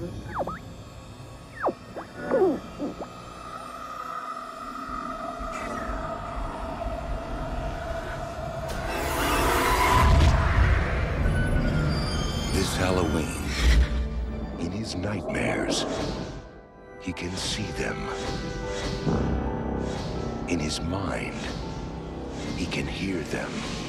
This Halloween, in his nightmares, he can see them. In his mind, he can hear them.